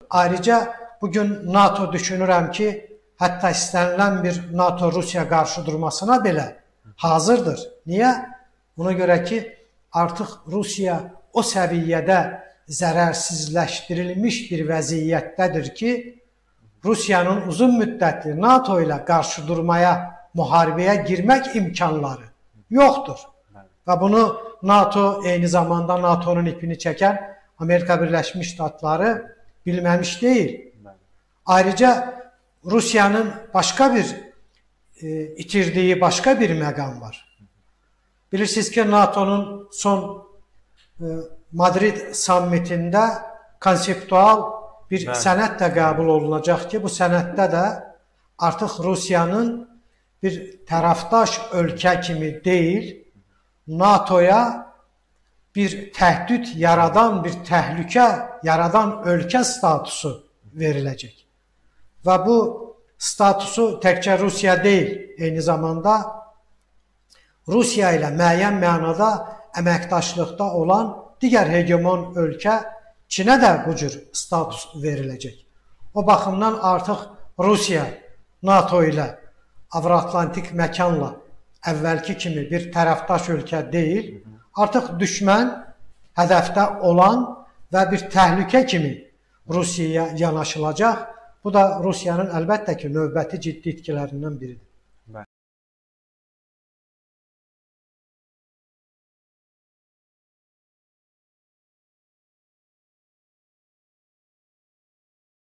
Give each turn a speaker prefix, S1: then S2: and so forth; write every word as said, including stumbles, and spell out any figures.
S1: Ayrıca bugün NATO düşünürəm ki, hətta istənilən bir NATO-Rusiya qarşı durmasına belə hazırdır. Niyə? Buna görə ki, artıq Rusiya o səviyyədə zərərsizləşdirilmiş bir vəziyyətdədir ki, Rusiyanın uzun müddətli NATO ilə qarşı durmaya, müharibəyə girmək imkanları yoxdur. Və bunu NATO, eyni zamanda NATO'nun ipini çəkən Amerika Birləşmiş Ştatları bilməmiş deyil. Ayrıca Rusiyanın başqa bir e, itirdiyi başqa bir məqam var. Bilirsiniz ki, NATO'nun son e, Madrid sammitində konseptual bir Bəli. sənəd də qəbul olunacaq ki, bu sənəddə də artıq Rusiyanın bir tərəfdaş ölkə kimi deyil, NATO'ya bir təhdüd yaradan, bir təhlükə yaradan ölkə statusu veriləcək. Və bu statusu təkcə Rusiya deyil, eyni zamanda Rusiya ilə müəyyən mənada əməkdaşlıqda olan digər hegemon ölkə Çinə də bu cür status veriləcək. O baxımdan artıq Rusiya NATO ilə Avro-Atlantik məkanla əvvəlki kimi bir tərəfdaş ölkə deyil, artıq düşmən hədəfdə olan və bir təhlükə kimi Rusiyaya yanaşılacaq. Bu da Rusiyanın əlbəttə ki, növbəti ciddi itkilərindən biridir.